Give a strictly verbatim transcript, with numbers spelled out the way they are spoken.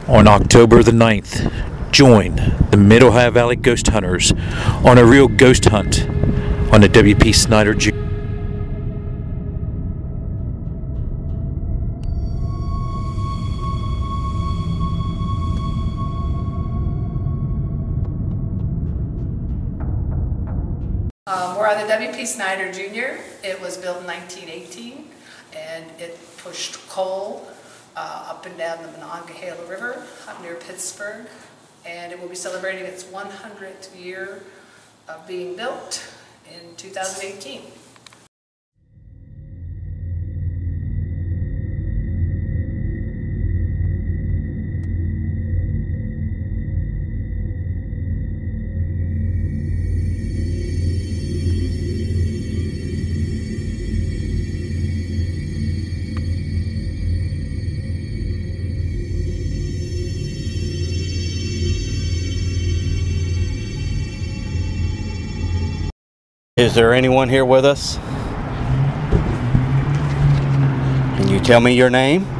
On October the ninth, join the Mid-Ohio Valley Ghost Hunters on a real ghost hunt on the W P Snyder Junior Um, we're on the W P Snyder Junior It was built in nineteen eighteen, and it pushed coal uh, up and down the Monongahela River up near Pittsburgh, and it will be celebrating its one hundredth year of being built in two thousand eighteen. Is there anyone here with us? Can you tell me your name?